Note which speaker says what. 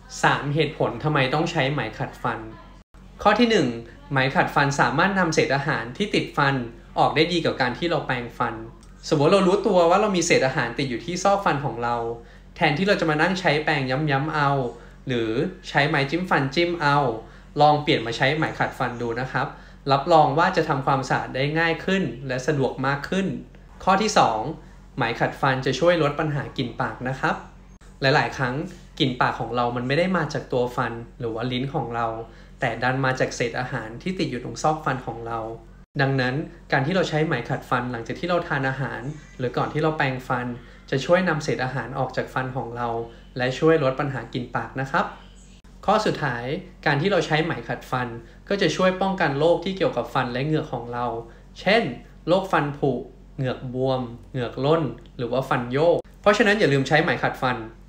Speaker 1: 3 เหตุผลทำไมต้องใช้ไหมขัดฟันข้อที่ 1 ไหมขัดฟันสามารถนำเศษอาหารที่ติดฟันออกได้ดีกว่าการที่เราแปรงฟันสมมติเรารู้ตัวว่าเรามีเศษอาหารติดอยู่ที่ซอกฟันของเราแทนที่เราจะมานั่งใช้แปรงย้ำๆเอาหรือใช้ไม้จิ้มฟันจิ้มเอาลองเปลี่ยนมาใช้ไหมขัดฟันดูนะครับรับรองว่าจะทำความสะอาดได้ง่ายขึ้นและสะดวกมากขึ้นข้อที่ 2 ไหมขัดฟันจะช่วยลดปัญหากลิ่นปากนะครับหลายๆครั้งกลิ่นปากของเรามันไม่ได้มาจากตัวฟันหรือว่าลิ้นของเราแต่ดันมาจากเศษอาหารที่ติดอยู่ตรงซอกฟันของเราดังนั้นการที่เราใช้ไหมขัดฟันหลังจากที่เราทานอาหารหรือก่อนที่เราแปรงฟันจะช่วยนำเศษอาหารออกจากฟันของเราและช่วยลดปัญหากลิ่นปากนะครับข้อสุดท้ายการที่เราใช้ไหมขัดฟันก็จะช่วยป้องกันโรคที่เกี่ยวกับฟันและเหงือกของเราเช่นโรคฟันผุเหงือกบวมเหงือกร่นหรือว่าฟันโยกเพราะฉะนั้นอย่าลืมใช้ไหมขัดฟัน